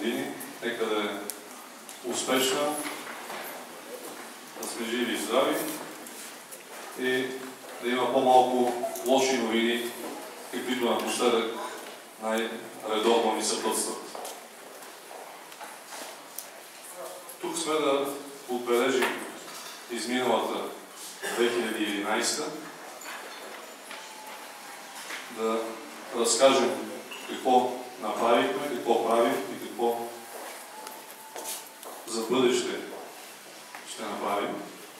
години. Нека да е успешна, да сме живи и здрави и да има по-малко лоши новини, каквито напоследък най-редовно ни съпътстват. Тук сме да отбележим изминалата 2011, да разкажем какво направихме, какво правим и какво за бъдеще ще направим.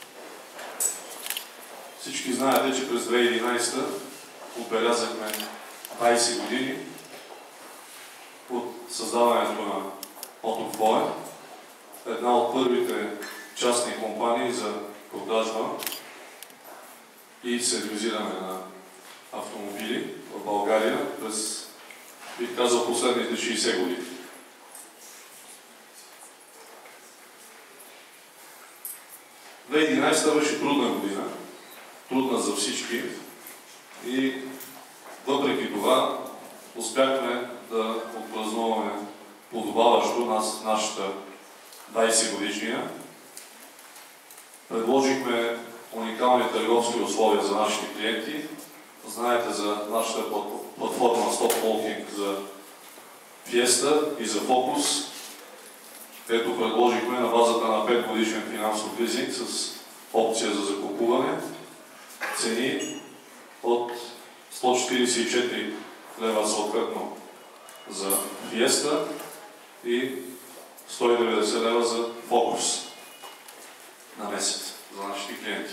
Всички знаете, че през 2011 отбелязахме 20 години от създаването на Мотофлоен, една от първите частни компании за продажба и сервизиране на автомобили в България през, бих казал, последните 60 години. В 2011 беше трудна година, трудна за всички и въпреки това успяхме да отпразнуваме подобаващо нашата 20 годишнина. Предложихме уникални търговски условия за нашите клиенти. Знаете за нашата платформа Stop Walking за Fiesta и за Focus, където предложихме на базата на 5 годишен финансов лизинг с опция за закупуване цени от 144 лева съответно за Fiesta и 190 лева за Focus на месец за нашите клиенти.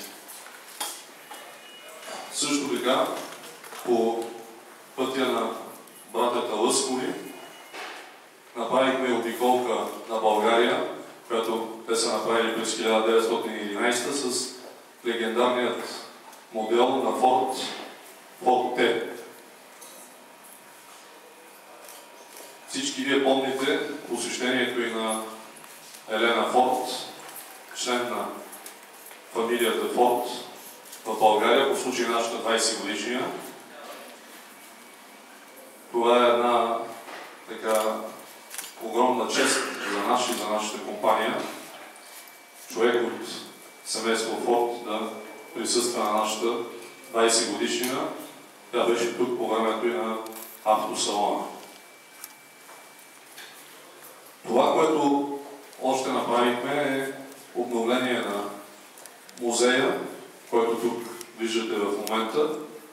Също така, по пътя на братята Лъскови направихме обиколка на България, която те са направили през 1911 с легендарният модел на Ford T. Всички вие помните посещението и на Елена Форд, член на фамилията Форд в България, по случай на нашата 20 годишнина. Това е една така огромна чест за нас и за нашата компания. Човек от семейство Форд да присъства на нашата 20 годишнина. Тя беше тук по времето и на автосалона. Това, което още направихме е обновление на музея, който тук виждате в момента.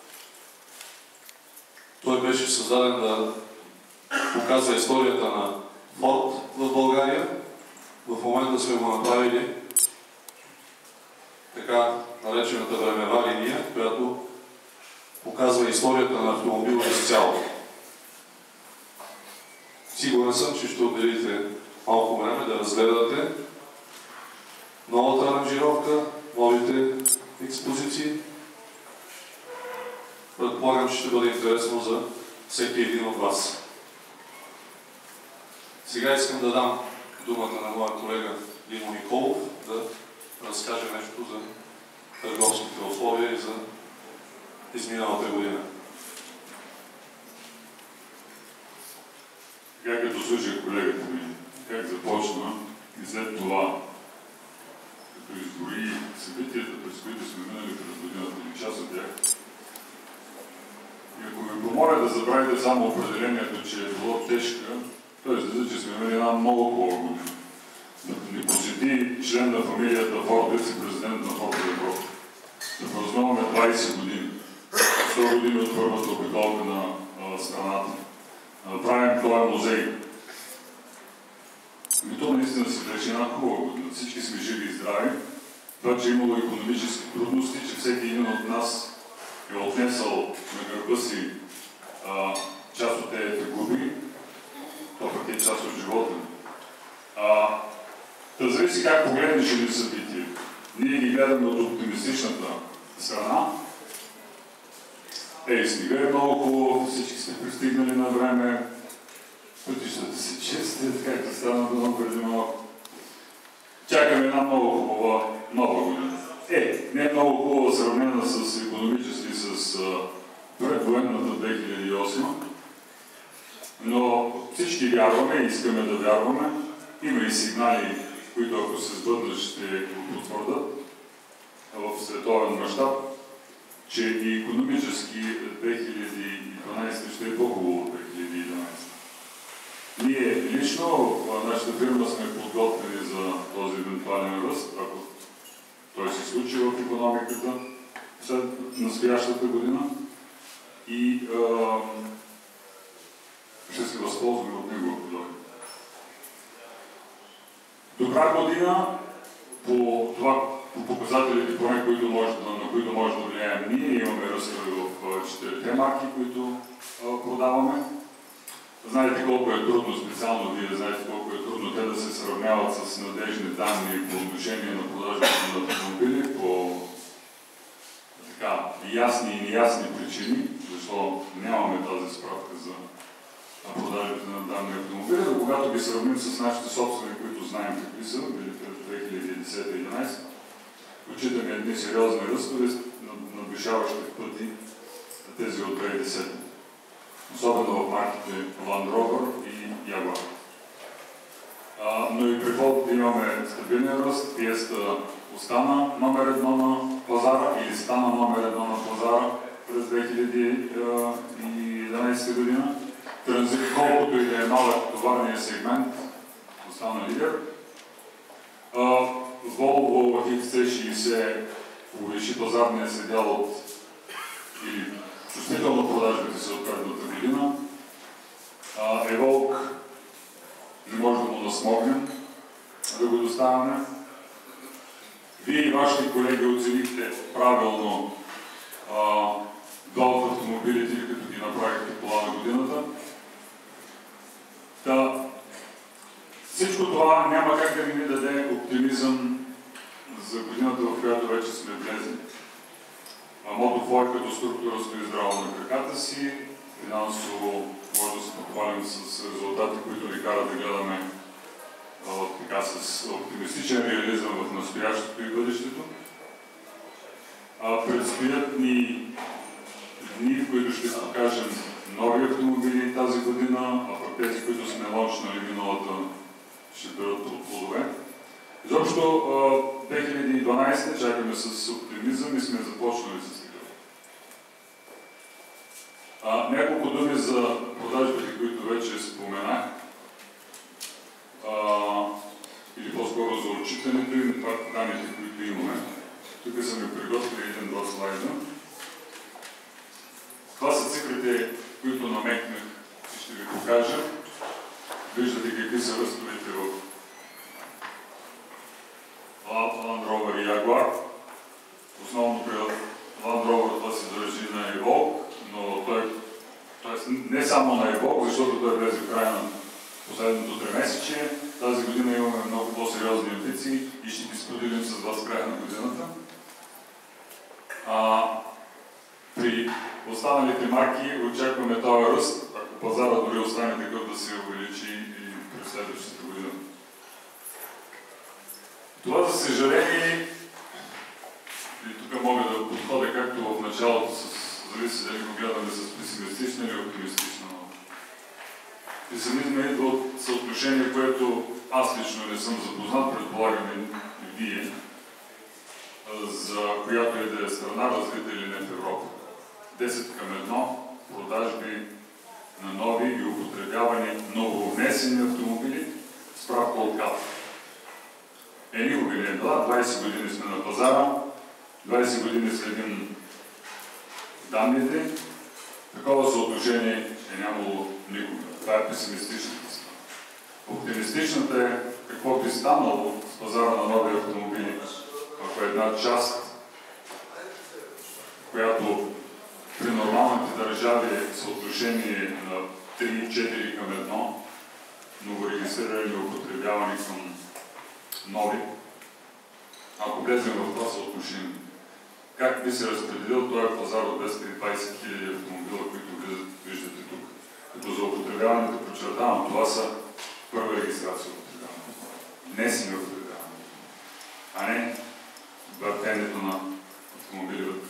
Той беше създаден да показва историята на Форд в България. В момента сме го направили така наречената времева линия, която показва историята на автомобила изцяло. Сигурен съм, че ще отделите малко време да разгледате новата аранжировка, новите експозиции. Предполагам, че ще бъде интересно за всеки един от вас. Сега искам да дам думата на моя колега Димо Николов да разкаже нещо за търговските условия и за изминалата година. Така като слушах колегата ми, как започна и след това, като изброи събитията, през които сме минали през годината и част от тях, и ако ви помоля да забравите само определението, че е било тежка, т.е. излиза, че сме имали една много хубава година. Да ни посети член на фамилията Форд, и президент на Форд Европа. Да празнуваме 20 години. 100 години от първата обиколка на страната. Да направим този музей. И то наистина си беше една хубава година. Всички сме живи и здрави. Това, че е имало икономически трудности, че всеки един от нас е отнесъл на гърба си част от тези губи, то пък е част от живота ни. Да зависи как погледнеш или събития. Ние ги гледаме от оптимистичната страна. Снега е много хубаво, всички сте пристигнали на време, пътищата се чистят, както стана дума преди малко. Чакаме една много хубава нова година. Не е много хубава сравнена с икономически с предвоенната 2008, но всички вярваме и искаме да вярваме, има и сигнали, които ако се сбъднат ще го потвърдят в световен мащаб, че и икономически 2012 ще е по-хубаво от 2011. Ние лично в нашата фирма сме подготвени за този евентуален ръст, ако той се случи в икономиката след настоящата година и ще се възползваме от него, ако дойде. Добра година по показателите, на които може да влияем ние. Имаме ръстове в 4 марки, които продаваме. Знаете колко е трудно, специално вие знаете колко е трудно те да се сравняват с надежни данни по отношение на продажбата на автомобили по ясни и неясни причини, защото нямаме тази справка за продажбата на данни автомобили, но когато ги сравним с нашите собствени, които знаем какви са, били през 2010-2011, отчитаме едни сериозни ръстове, надвишаващи пъти тези от 2010. Особено в марките Land Rover и Jaguar. Но и при Ford имаме стабилен ръст. Fiesta остана номер 1 на пазара или стана номер 1 на пазара през 2011 година. Транзит, колкото и да е малък товарния сегмент, остана лидер. Volvo в XC60 повиши пазарния си дял от или чувствително продажбите се от предната година. Evoque не може да му насмогнем да го доставяме. Вие и вашите колеги оценихте правилно два от автомобилите, като ги направихте пола на годината. Всичко това няма как да ни даде оптимизъм за годината, в която вече сме влезли. Мотофлой като структура стои здраво на краката си. Финансово може да се похвалим с резултати, които ни карат да гледаме с оптимистичен реализъм в настоящето и бъдещето. Предстоят ни дни, в които ще покажем нови автомобили тази година, а пък тези, които сме лончнали миналата, ще дадат от плодове. Изобщо 2012 чакаме с оптимизъм и сме започнали с такъв. Няколко думи за продажбите, които вече споменах, или по-скоро за отчитането и данните, които имаме. Тук са ми приготвили един-два слайда. Това са цифрите, които намекнах и ще ви покажа. Виждате какви са ръстовете в Land Rover и Jaguar. Основно при Land Rover това се държи на Evoque, но не само на Evoque, защото той влезе в края на последното тримесечие. Тази година имаме много по-сериозни амбиции и ще ги споделим с вас в края на годината. При останалите марки очакваме този ръст, ако пазара дори остане такъв, да се увеличи и през следващата година. Това, за съжаление, и тук мога да подходя както в началото, зависи дали го гледаме с песимистична или оптимистична нота. Песимизма идва от съотношение, което аз лично не съм запознат, предполагам и вие, за която и да е страна, развита или не в Европа. 10:1 продажби на нови и употребявани нововнесени автомобили, справка от КАТ. Никога не е била, 20 години сме на пазара, 20 години следим данните, такова съотношение е нямало никога. Това е песимистичната страна. Оптимистичната е какво би станало с пазара на нови автомобили, ако една част, която при нормалните държави е съотношение на 3-4:1, новорегистрирани и употребявани към нови. Ако влезем в това съотношение, как би се разпределил този пазар от 220 000 автомобила, които виждате тук? Като за употребяването подчертавам, това са първа регистрация употребяването. Не си на употребяването, а не въртенето на автомобили вътре.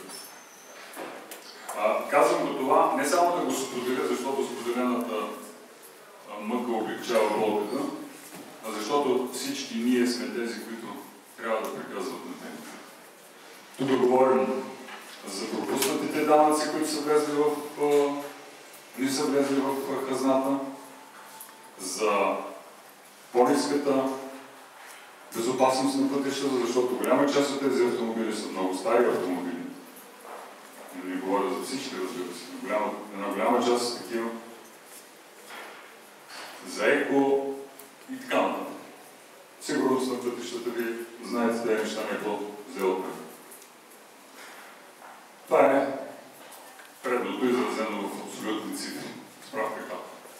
Казвам го това не само да го споделя, защото споделената мъка облегчава болката, а защото всички ние сме тези, които трябва да приказват на темата. Тук говорим за пропуснатите данъци, които са влезли не са влезли в хазната, за по-ниската безопасност на пътищата, защото голяма част от тези автомобили са много стари автомобили. Не говоря за всички, разбира се. Една голяма част са такива. За еко и така нататък. Сигурност на пътищата ви, знаете, тези неща не е по-взело пред. Това е предното изразено в абсолютни цифри. Справка как.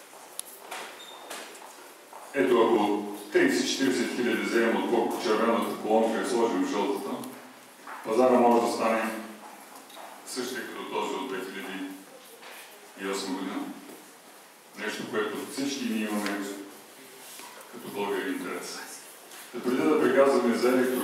Ето, ако 30-40 хиляди вземем от червената колонка и сложим в жълтата, пазара може да стане същия като този от 2008 година. Нещо, което всички ние имаме като българи интерес. Преди да приказваме за